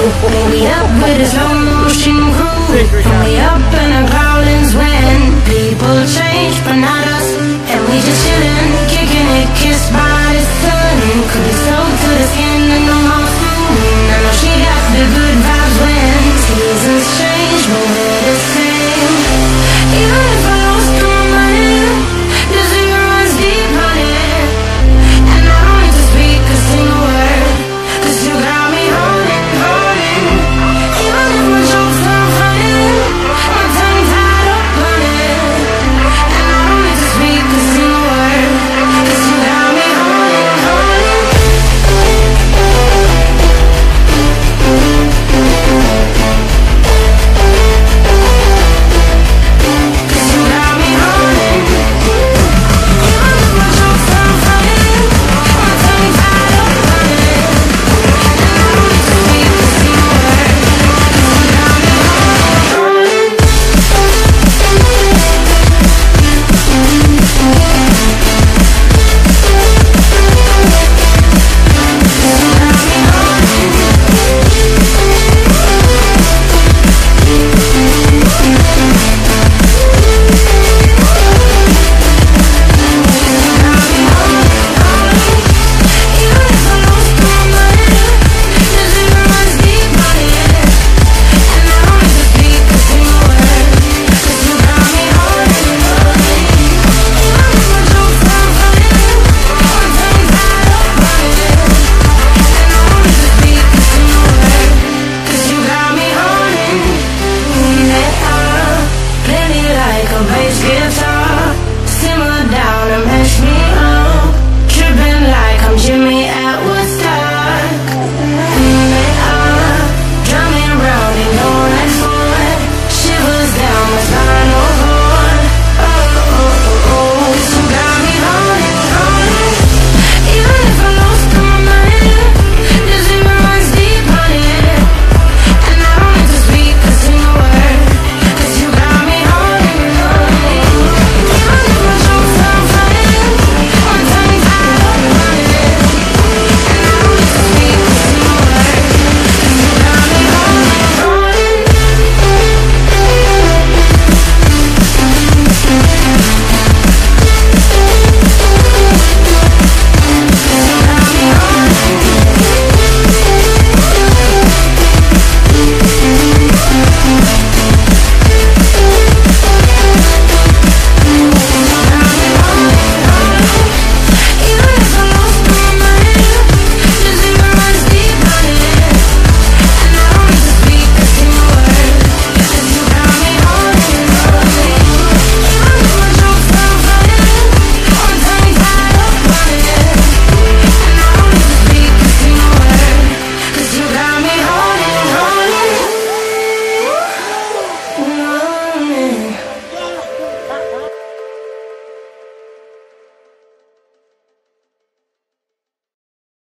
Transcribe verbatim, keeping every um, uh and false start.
Baby up with a slow motion groove. And we up in our growlings when people change, but not us. And we just chillin', kicking it, kissed by the sun. Could be soaked to the skin and no more food. I know she got the good vibes when seasons change, but we're the same. Even if I lost my mind, the zero runs deep on it. And I don't need to speak a single word, cause you got me holding, holding. Even if my jokes don't funny, my tongue tied up on it. And I don't need to speak a single word, cause you got me holding, holding. Cause you got me holding. Even if my jokes don't funny, my tongue tied up on it. And I don't need to speak a single word, cause you got me holding, bass guitar.